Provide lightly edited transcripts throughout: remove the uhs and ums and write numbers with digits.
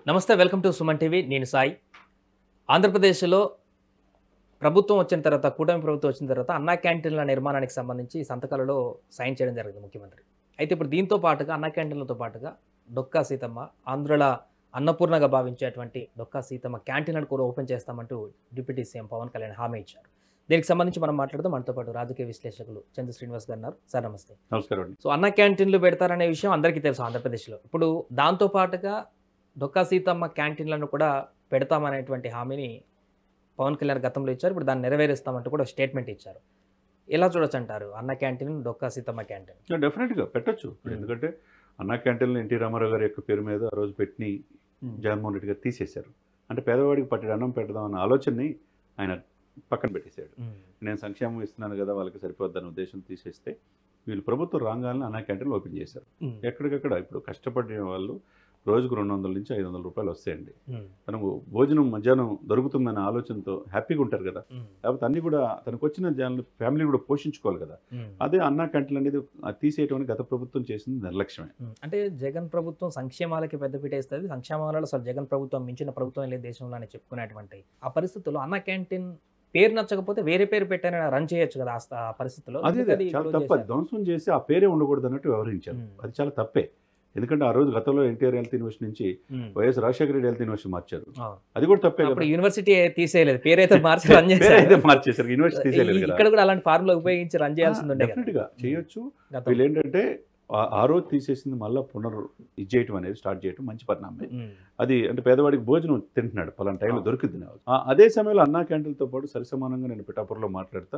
నమస్తే, welcome to Suman TV. నేను సాయి. ఆంధ్రప్రదేశ్లో ప్రభుత్వం వచ్చిన తర్వాత, కూటమి ప్రభుత్వం వచ్చిన తర్వాత అన్నా క్యాంటీన్ల నిర్మాణానికి సంబంధించి సంతకాలలో సైన్ చేయడం జరిగింది ముఖ్యమంత్రి. అయితే ఇప్పుడు దీంతో పాటుగా అన్నా క్యాంటీన్లతో పాటుగా డొక్కా సీతమ్మ, ఆంధ్రుల అన్నపూర్ణగా భావించేటువంటి డొక్కా సీతమ్మ క్యాంటీన్లను కూడా ఓపెన్ చేస్తామంటూ డిప్యూటీ సీఎం పవన్ కళ్యాణ్ హామీ ఇచ్చారు. దీనికి సంబంధించి మనం మాట్లాడదాం. మనతో పాటు రాజకీయ విశ్లేషకులు చంద్ర శ్రీనివాస్ గారు ఉన్నారు. సార్ నమస్తే. నమస్కారం అండి. సో అన్నా క్యాంటీన్లు పెడతారనే విషయం అందరికీ తెలుసు ఆంధ్రప్రదేశ్లో. ఇప్పుడు దాంతో పాటుగా డొక్కా సీతమ్మ క్యాంటీన్లను కూడా పెడతామనేటువంటి హామీని పవన్ కళ్యాణ్ గతంలో ఇచ్చారు. ఇప్పుడు దాన్ని నెరవేరుస్తామంటూ కూడా స్టేట్మెంట్ ఇచ్చారు. ఎలా చూడొచ్చు అంటారు అన్న క్యాంటీన్, డొక్కా సీతమ్మ క్యాంటీన్? డెఫినెట్గా పెట్టచ్చు. ఎందుకంటే అన్నా క్యాంటీన్లో ఎన్టీ రామారావు గారి యొక్క పేరు మీద ఆ రోజు పెట్టి జగన్మోహన్ రెడ్డి గారు తీసేశారు. అంటే పేదవాడికి పట్టి అన్నం పెడదాం అన్న ఆలోచనని ఆయన పక్కన పెట్టేశాడు. నేను సంక్షేమం ఇస్తున్నాను కదా, వాళ్ళకి సరిపోద్దన్న ఉద్దేశం తీసేస్తే వీళ్ళు ప్రభుత్వం రాగానే అన్నా క్యాంటీన్లు ఓపెన్ చేశారు. ఎక్కడికక్కడ ఇప్పుడు కష్టపడిన వాళ్ళు రోజుకు 200 నుంచి 500 రూపాయలు వస్తాయండి. తనకు భోజనం మధ్యాహ్నం దొరుకుతుందన్న ఆలోచనతో హ్యాపీగా ఉంటారు కదా. లేకపోతే అన్ని కూడా తనకు వచ్చిన జనాలు ఫ్యామిలీ కూడా పోషించుకోవాలి కదా. అదే అన్నా క్యాంటీన్ అనేది తీసేయటం గత ప్రభుత్వం చేసింది నిర్లక్ష్యమే. అంటే జగన్ ప్రభుత్వం సంక్షేమాలకి పెద్దపీట వేస్తుంది. సంక్షేమాలలో అసలు జగన్ ప్రభుత్వం మించిన ప్రభుత్వం లేదు దేశంలో అని చెప్పుకునేటువంటి ఆ పరిస్థితుల్లో అన్నా క్యాంటీన్ పేరు నచ్చకపోతే వేరే పేరు పెట్టాను రన్ చేయొచ్చు కదా ఆ పరిస్థితుల్లో. అదే చాలా తప్ప ధ్వంసం చేసి ఆ పేరే ఉండకూడదు అన్నట్టు వ్యవహరించారు. అది చాలా తప్పే. ఎందుకంటే ఆ రోజు గతంలో ఎన్టీఆర్ హెల్త్ యూనివర్సిటీ నుంచి వైఎస్ రాజశేఖర రెడ్డి హెల్త్ యూనివర్సిటీ మార్చారు. అది కూడా తప్పే. యూనివర్సిటీ తీసేయలేదు, పేరైతే మార్చి రన్ మార్చేశారు. యూనివర్సిటీ తీసేయలేదు. ఇక్కడ కూడా అలాంటి ఫార్ములా ఉపయోగించి రన్ చేయాల్సింది. డెఫినెట్ గా చేయొచ్చు. వీళ్ళు ఏంటంటే ఆ రోజు తీసేసింది మళ్ళీ చేయటం అనేది స్టార్ట్ చేయటం మంచి పరిణామమే. అది అంటే పేదవాడికి భోజనం తింటున్నాడు, పలానా టైంలో దొరుకుతుంది. అదే సమయంలో అన్నా క్యాంటీన్లతో పాటు సరిసమానంగా నేను పిఠాపురంలో మాట్లాడతా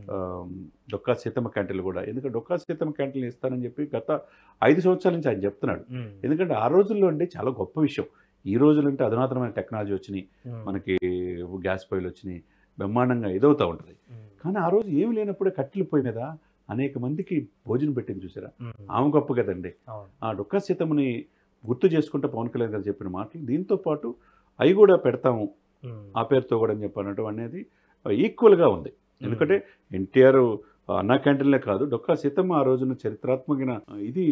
డొక్కా సీతమ్మ క్యాంటీన్లు కూడా. ఎందుకంటే డొక్కా సీతమ్మ క్యాంటీన్లు ఇస్తానని చెప్పి గత 5 సంవత్సరాల నుంచి ఆయన చెప్తున్నాడు. ఎందుకంటే ఆ రోజుల్లో అంటే చాలా గొప్ప విషయం. ఈ రోజులంటే అధునాతనమైన టెక్నాలజీ వచ్చినాయి, మనకి గ్యాస్ పొయ్యిలు వచ్చినాయి, బ్రహ్మాండంగా ఎదవుతూ ఉంటుంది. కానీ ఆ రోజు ఏమి లేనప్పుడే కట్టెల పొయ్యి మీద అనేక మందికి భోజనం పెట్టింది చూసారా, ఆమె గొప్ప కదండి. ఆ డొక్కా సీతమ్మని గుర్తు చేసుకుంటే పవన్ కళ్యాణ్ గారు చెప్పిన మాటలు, దీంతో పాటు అవి కూడా పెడతాము ఆ పేరుతో కూడా అని చెప్పనటం అనేది ఈక్వల్గా ఉంది. ఎందుకంటే ఎన్టీఆర్ అన్నా క్యాంటీన్లే కాదు, డొక్కా సీతమ్మ ఆ రోజున చరిత్రాత్మకమైన ఇది.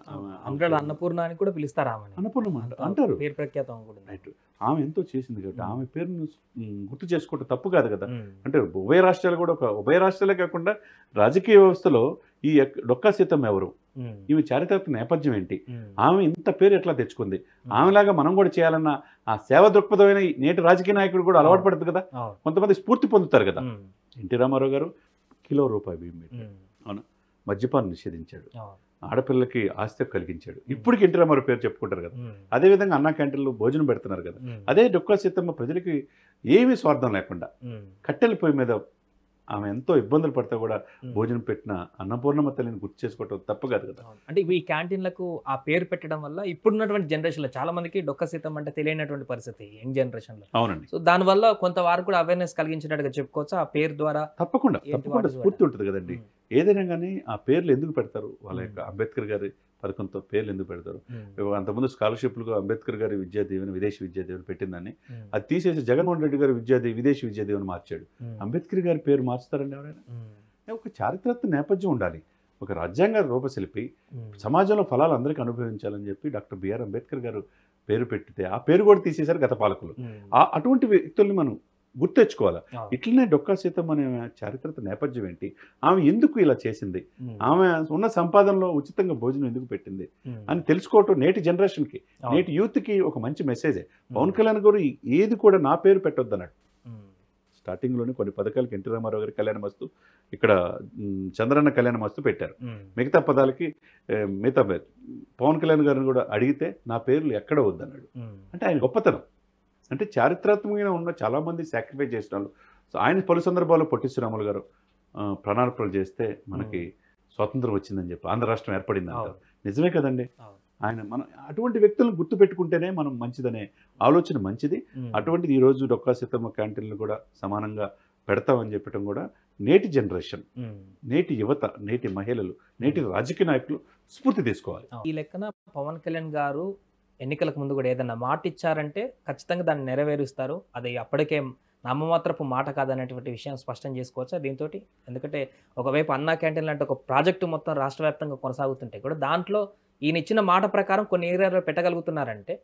ఆమె అన్నపూర్ణ అని కూడా పిలుస్తారు. అన్నపూర్ణ అంటారు, పేరు ప్రఖ్యాతం కూడా. రైట్. ఆమె ఎంతో చేసింది కాబట్టి ఆమె పేరును గుర్తు చేసుకోవటం తప్పు కాదు కదా. అంటే ఉభయ రాష్ట్రాలు కూడా ఉభయ రాష్ట్రాలే కాకుండా రాజకీయ వ్యవస్థలో ఈ డొక్కా సీతమ్మ ఎవరు, ఈమె చారిత్రక నేపథ్యం ఏంటి, ఆమె ఇంత పేరు ఎట్లా తెచ్చుకుంది, ఆమెలాగా మనం కూడా చేయాలన్న ఆ సేవ దృక్పథమైన నేటి రాజకీయ నాయకుడు కూడా అలవాటు పడుతుంది కదా. కొంతమంది స్ఫూర్తి పొందుతారు కదా. ఎన్టీ రామారావు గారు కిలో రూపాయి బియ్యం పెట్టాడు, అవును. మద్యపానం నిషేధించాడు, ఆడపిల్లకి ఆస్తి కలిగించాడు. ఇప్పటికి ఎన్టీ రామారావు పేరు చెప్పుకుంటారు కదా. అదేవిధంగా అన్నా క్యాంటీన్లో భోజనం పెడుతున్నారు కదా. అదే డొక్కా సీతమ్మ ప్రజలకి ఏమీ స్వార్థం లేకుండా కట్టెల పొయ్యి మీద ఆమె ఎంతో ఇబ్బందులు పడితే కూడా భోజనం పెట్టిన అన్నపూర్ణమ్మ తల్లిని గుర్తు చేసుకోవటం తప్పు కాదు కదా. అంటే ఈ క్యాంటీన్లకు ఆ పేరు పెట్టడం వల్ల ఇప్పుడున్నటువంటి జనరేషన్లో చాలా మందికి డొక్కా సీతమ్మ అంటే తెలియనటువంటి పరిస్థితి యంగ్ జనరేషన్లో. అవునండి. సో దానివల్ల కొంతవారు కూడా అవేర్నెస్ కలిగించినట్టుగా చెప్పుకోవచ్చు. ఆ పేరు ద్వారా తప్పకుండా స్ఫూర్తి ఉంటుంది కదండి. ఏదైనా కానీ ఆ పేర్లు ఎందుకు పెడతారు, వాళ్ళ యొక్క అంబేద్కర్ గారి పథకంతో పేర్లు ఎందుకు పెడతారు. అంతకుముందు స్కాలర్షిప్లుగా అంబేద్కర్ గారి విద్యాదీవెన, విదేశీ విద్యాదీవెన పెట్టిందని అది తీసేసి జగన్మోహన్ రెడ్డి గారి విదేశీ విద్యాదీవెన మార్చాడు. అంబేద్కర్ గారి పేరు మార్చుతారండి ఎవరైనా? ఒక చారిత్రక నేపథ్యం ఉండాలి. ఒక రాజ్యాంగ రూపశిల్పి సమాజంలో ఫలాలు అందరికీ అనుభవించాలని చెప్పి డాక్టర్ బిఆర్ అంబేద్కర్ గారు పేరు పెట్టితే ఆ పేరు కూడా తీసేశారు గత పాలకులు. అటువంటి వ్యక్తుల్ని మనం గుర్తు తెచ్చుకోవాలి. ఇట్లనే డొక్కా సీతమ్మ అనే చారిత్రక నేపథ్యం ఏంటి, ఆమె ఎందుకు ఇలా చేసింది, ఆమె ఉన్న సంపాదనలో ఉచితంగా భోజనం ఎందుకు పెట్టింది అని తెలుసుకోవటం నేటి జనరేషన్కి, నేటి యూత్కి ఒక మంచి మెసేజే. పవన్ కళ్యాణ్ గారు ఏది కూడా నా పేరు పెట్టొద్దు అన్నాడు. స్టార్టింగ్లోనే కొన్ని పథకాలకి ఎన్టీ రామారావు గారి కళ్యాణ మస్తు, ఇక్కడ చంద్రన్న కళ్యాణ మస్తు పెట్టారు. మిగతా పదాలకి మిగతా పవన్ కళ్యాణ్ గారిని కూడా అడిగితే నా పేర్లు ఎక్కడ వద్దన్నాడు. అంటే ఆయన గొప్పతనం. అంటే చారిత్రాత్మకంగా ఉన్న చాలామంది సాక్రిఫైస్ చేసిన వాళ్ళు. సో ఆయన పలు సందర్భాల్లో పొట్టి శ్రీరాములు గారు ప్రణాళికలు చేస్తే మనకి స్వాతంత్రం వచ్చిందని చెప్పి ఆంధ్ర రాష్ట్రం ఏర్పడింది అంటారు. నిజమే కదండి. ఆయన మనం అటువంటి వ్యక్తులను గుర్తు పెట్టుకుంటేనే మనం మంచిదనే ఆలోచన మంచిది. అటువంటిది ఈరోజు డొక్కా సీతమ్మ క్యాంటీన్లు కూడా సమానంగా పెడతామని చెప్పడం కూడా నేటి జనరేషన్, నేటి యువత, నేటి మహిళలు, నేటి రాజకీయ నాయకులు స్ఫూర్తి తీసుకోవాలి. ఈ లెక్కన పవన్ కళ్యాణ్ గారు ఎన్నికలకు ముందు కూడా ఏదన్నా మాట ఇచ్చారంటే ఖచ్చితంగా దాన్ని నెరవేరుస్తారు. అది అప్పటికే నామమాత్రపు మాట కాదనేటువంటి విషయం స్పష్టం చేసుకోవచ్చా దీంతో? ఎందుకంటే ఒకవైపు అన్నా క్యాంటీన్లు అంటే ఒక ప్రాజెక్టు మొత్తం రాష్ట్ర వ్యాప్తంగా కొనసాగుతుంటే కూడా దాంట్లో ఈయన ఇచ్చిన మాట ప్రకారం కొన్ని ఏరియాలో పెట్టగలుగుతున్నారంటే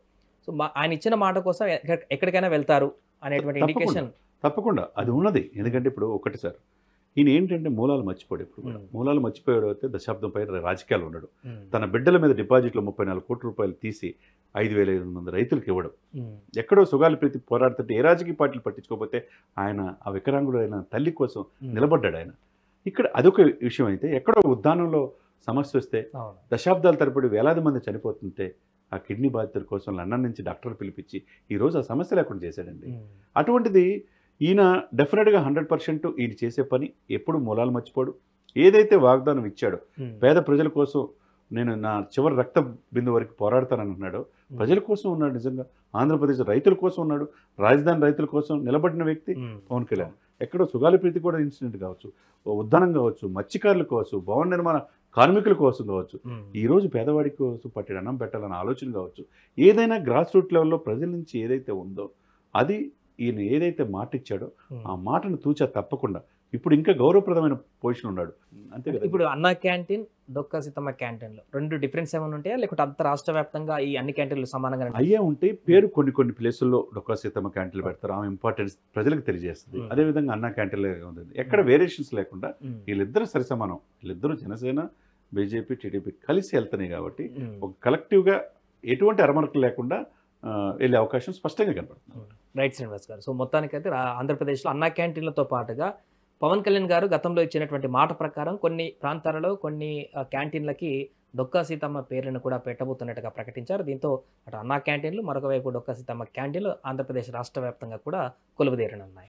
సో ఆయన ఇచ్చిన మాట కోసం ఎక్కడికైనా వెళ్తారు అనేటువంటి తప్పకుండా. ఇండికేషన్. తప్పకుండా అది ఉన్నది. ఎందుకంటే ఇప్పుడు ఒకటి సార్, ఈయన ఏంటంటే మూలాలు మర్చిపోడు ఎప్పుడు కూడా. మూలాలు మర్చిపోయాడు అయితే దశాబ్దం పైన రాజకీయాలు ఉన్నాడు. తన బిడ్డల మీద డిపాజిట్లో 34 కోట్ల రూపాయలు తీసి 5,500 మంది రైతులకు ఇవ్వడం. ఎక్కడో సుగాలి ప్రీతి పోరాడుతుంటే ఏ రాజకీయ పార్టీలు పట్టించుకోకపోతే ఆయన ఆ వికలాంగుడు అయిన తల్లి కోసం నిలబడ్డాడు ఆయన. ఇక్కడ అదొక విషయం అయితే, ఎక్కడో ఉద్దానంలో సమస్య వస్తే దశాబ్దాల తరబడి వేలాది మంది చనిపోతుంటే ఆ కిడ్నీ బాధితుల కోసం లండన్ నుంచి డాక్టర్లు పిలిపించి ఈరోజు ఆ సమస్య లేకుండా చేశాడండి. అటువంటిది ఈయన డెఫినెట్గా 100% ఈయన చేసే పని ఎప్పుడు మూలాలు మర్చిపోడు. ఏదైతే వాగ్దానం ఇచ్చాడో పేద ప్రజల కోసం నేను నా చివరి రక్త బిందు వరకు పోరాడతానని అన్నాడు. ప్రజల కోసం ఉన్నాడు. నిజంగా ఆంధ్రప్రదేశ్ రైతుల కోసం ఉన్నాడు. రాజధాని రైతుల కోసం నిలబడిన వ్యక్తి పవన్ కళ్యాణ్. ఎక్కడో సుగాలి ప్రీతి కూడా ఇన్సిడెంట్ కావచ్చు, ఉద్దానం కావచ్చు, మత్స్యకారుల కోసం, భవన నిర్మాణ కార్మికుల కోసం కావచ్చు, ఈరోజు పేదవాడి కోసం పట్టిన అన్నం పెట్టాలన్న ఆలోచన కావచ్చు, ఏదైనా గ్రాస్ రూట్ లెవెల్లో ప్రజల నుంచి ఏదైతే ఉందో అది ఈయన ఏదైతే మాట ఇచ్చాడో ఆ మాటను తూచా తప్పకుండా ఇప్పుడు ఇంకా గౌరవప్రదమైన పొజిషన్ ఉన్నాడు. అంతే కదా. ఇప్పుడు అన్నా క్యాంటీన్, డొక్కా సీతమ్మ క్యాంటీన్లో రెండు డిఫరెన్స్ ఏమైనా ఉంటాయా, లేకపోతే అంత రాష్ట్ర వ్యాప్తంగా ఈ అన్ని క్యాంటీన్లు సమానంగా అయ్యే ఉంటే పేరు కొన్ని ప్లేసుల్లో డొక్కా సీతమ్మ క్యాంటీన్లు పెడతారు. ఆమె ఇంపార్టెన్స్ ప్రజలకు తెలియజేస్తుంది. అదేవిధంగా అన్నా క్యాంటీన్లు ఉంటుంది. ఎక్కడ వేరియేషన్స్ లేకుండా వీళ్ళిద్దరూ సరిసమానం. వీళ్ళిద్దరూ జనసేన, బీజేపీ, టీడీపీ కలిసి వెళ్తున్నాయి కాబట్టి ఒక కలెక్టివ్గా ఎటువంటి అరమరకలు లేకుండా వెళ్ళే అవకాశం స్పష్టంగా కనపడుతుంది. రైట్ శ్రీనివాస్ గారు. సో మొత్తానికైతే ఆంధ్రప్రదేశ్లో అన్నా క్యాంటీన్లతో పాటుగా పవన్ కళ్యాణ్ గారు గతంలో ఇచ్చినటువంటి మాట ప్రకారం కొన్ని ప్రాంతాలలో కొన్ని క్యాంటీన్లకి డొక్కా సీతమ్మ పేర్లను కూడా పెట్టబోతున్నట్టుగా ప్రకటించారు. దీంతో అటు అన్నా క్యాంటీన్లు, మరొక వైపు డొక్కా సీతమ్మ క్యాంటీన్లు ఆంధ్రప్రదేశ్ రాష్ట్ర వ్యాప్తంగా కూడా కొలువుదేరనున్నాయి.